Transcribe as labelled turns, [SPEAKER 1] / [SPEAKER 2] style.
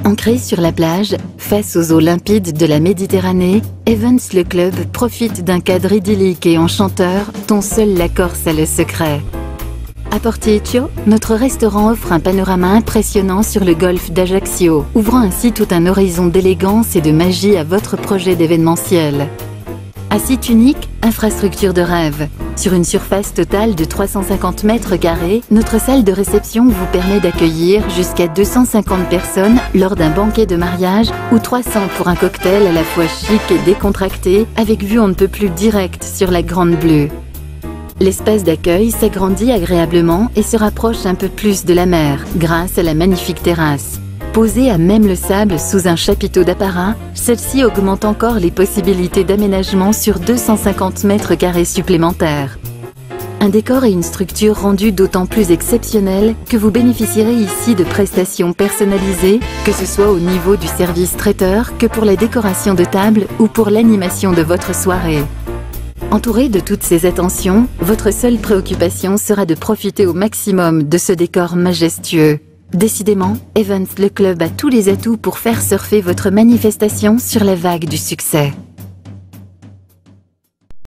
[SPEAKER 1] Ancré sur la plage, face aux eaux limpides de la Méditerranée, Evans le Club profite d'un cadre idyllique et enchanteur dont seule la Corse a le secret. À Portieccio, notre restaurant offre un panorama impressionnant sur le golfe d'Ajaccio, ouvrant ainsi tout un horizon d'élégance et de magie à votre projet d'événementiel. À site unique, infrastructure de rêve. Sur une surface totale de 350 mètres carrés, notre salle de réception vous permet d'accueillir jusqu'à 250 personnes lors d'un banquet de mariage ou 300 pour un cocktail à la fois chic et décontracté, avec vue on ne peut plus directe sur la Grande Bleue. L'espace d'accueil s'agrandit agréablement et se rapproche un peu plus de la mer grâce à la magnifique terrasse. Posée à même le sable sous un chapiteau d'apparat, celle-ci augmente encore les possibilités d'aménagement sur 250 mètres carrés supplémentaires. Un décor et une structure rendus d'autant plus exceptionnels que vous bénéficierez ici de prestations personnalisées, que ce soit au niveau du service traiteur que pour la décoration de table ou pour l'animation de votre soirée. Entouré de toutes ces attentions, votre seule préoccupation sera de profiter au maximum de ce décor majestueux. Décidément, Evans le Club a tous les atouts pour faire surfer votre manifestation sur la vague du succès.